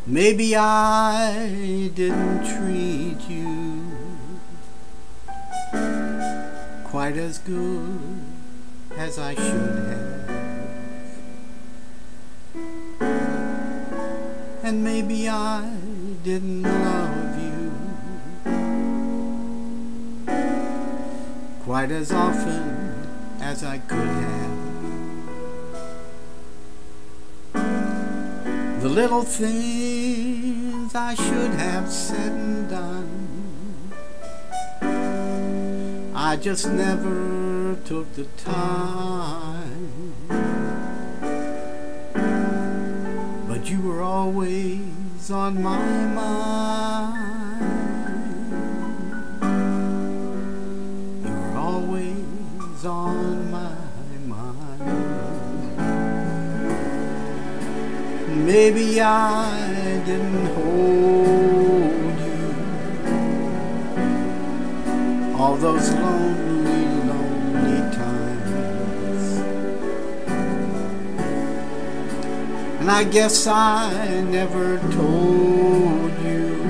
Maybe I didn't treat you quite as good as I should have, and maybe I didn't love you quite as often as I could have. The little things I should have said and done, I just never took the time. But you were always on my mind. You were always on my mind. Maybe I didn't hold you all those lonely, lonely times, and I guess I never told you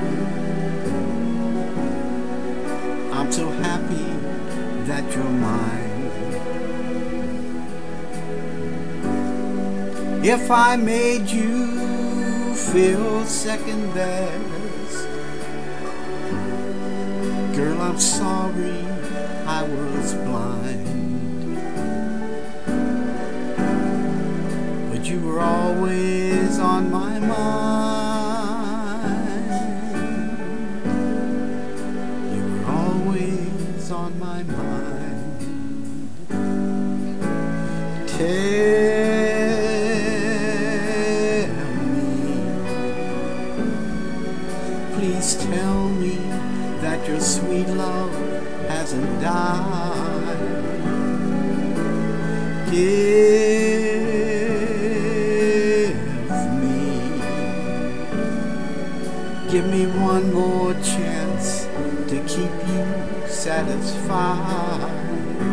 I'm so happy that you're mine. If I made you feel second best, girl, I'm sorry I was blind. But you were always on my mind. You were always on my mind. Please tell me that your sweet love hasn't died. Give me one more chance to keep you satisfied.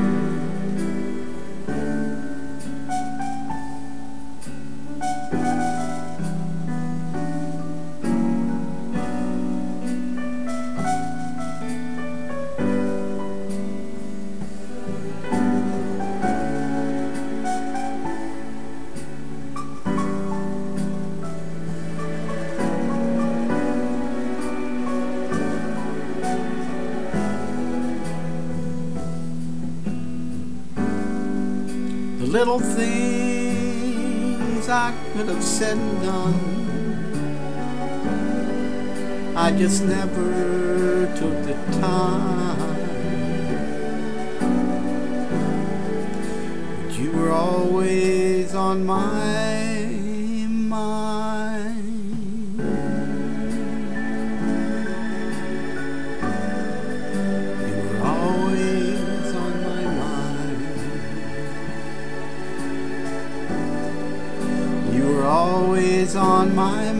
The little things I could have said and done, I just never took the time. But you were always on my mind. You were always on my mind. You were always on my mind.